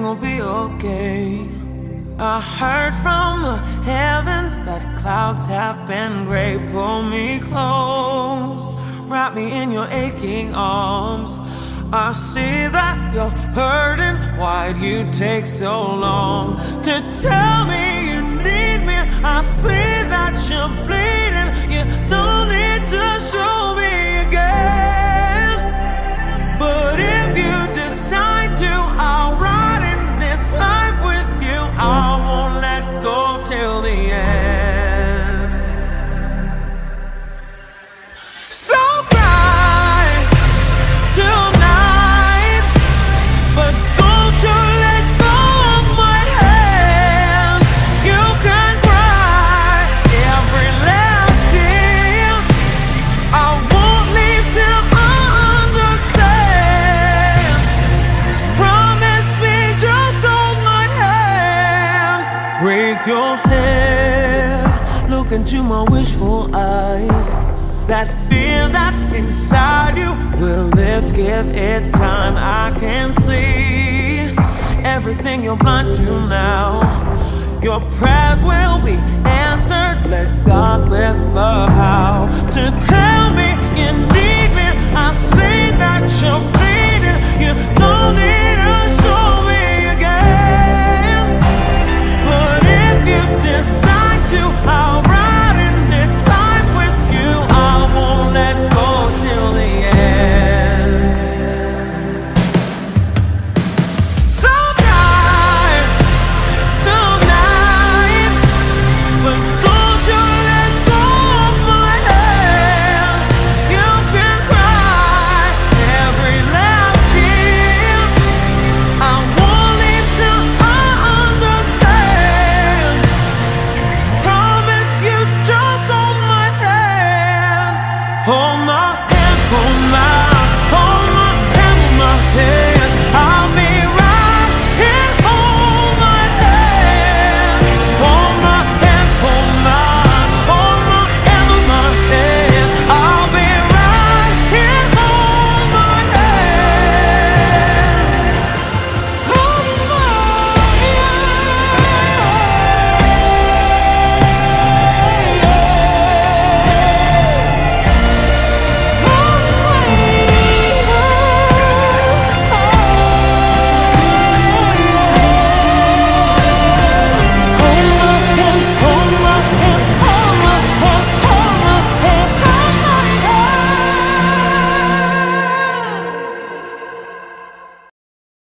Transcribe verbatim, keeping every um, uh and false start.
will be okay. I heard from the heavens that clouds have been gray. Pull me close, wrap me in your aching arms. I see that you're hurting. Why'd you take so long to tell me you need me? I see that you're bleeding. You don't need to show me again. But if you decide to, I'll ride in this life with you. I won't let go till the end. So cry tonight, but don't you let go of my hand. You can cry every last tear. I won't leave till I understand. Promise me, just hold my hand. Raise your head, look into my wishful eyes. That fear that's inside you will lift, give it time. I can see everything you're blind to now. Your prayers will be answered. Let God whisper how to tell me you need me. I see that you're